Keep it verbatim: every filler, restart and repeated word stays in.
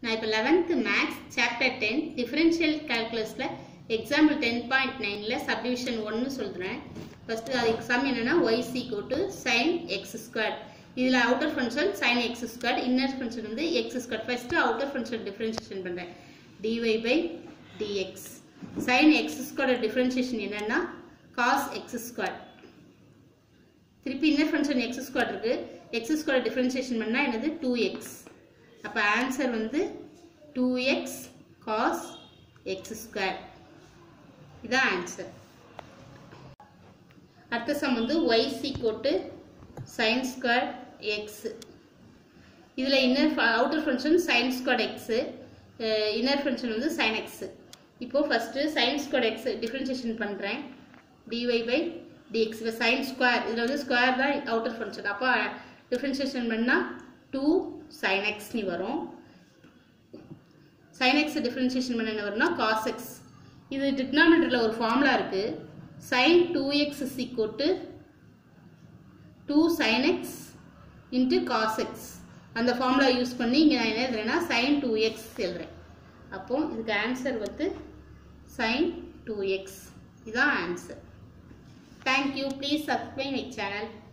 நான் இப்போ eleventh maths chapter ten differential கால்குலஸில் எக்ஸாம்பிள் ten point nine ல சப்டிவிஷன் ஒன்று சொல்கிறேன். ஃபஸ்ட்டு அதுக்கு சம் என்னென்னா y is equal to sin x squared. இதில் outer function sin x squared, inner function வந்து x squared. First outer function differentiation பண்ணுறேன். dy by dx. sin x squared differentiation என்னென்னா cos x squared. திருப்பி inner function x squared இருக்குது. x squared differentiation பண்ணால் என்னது two x. அப்போ answer வந்து two x cos x squared. இதான் answer. அடுத்த சம் வந்து y is equal to sin squared x. இதில் inner outer function sin squared x, inner function வந்து sin x. இப்போது first sin squared x differentiation பண்ணுறேன். dy by dx. இப்போ sin square, இதில் வந்து ஸ்கொயர் தான் அவுட்டர் ஃபங்க்ஷன். அப்போ டிஃபரன்ஷியேஷன் பண்ணால் two sin x நீ வரும். sin x டிஃபரன்ஷியேஷன் பண்ண என்ன வரும்னா cos x. இது டினாமினேட்டரில் ஒரு ஃபார்முலா இருக்குது. sin two x is equal to two sin x into cos x. அந்த ஃபார்முலா யூஸ் பண்ணி இங்கே நான் என்ன எழுதுறேன்னா sin two x எழுதுறேன். அப்போ இதுக்கு ஆன்சர் வந்து sin two x. இதுதான் answer. Thank you. Please subscribe my channel.